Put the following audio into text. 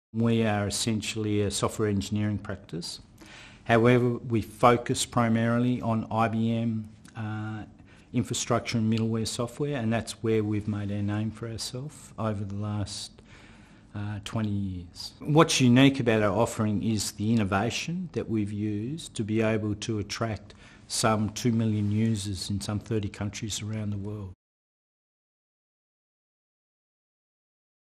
We are essentially a software engineering practice. However, we focus primarily on IBM infrastructure and middleware software, and that's where we've made our name for ourselves over the last 20 years. What's unique about our offering is the innovation that we've used to be able to attract some 2 million users in some 30 countries around the world.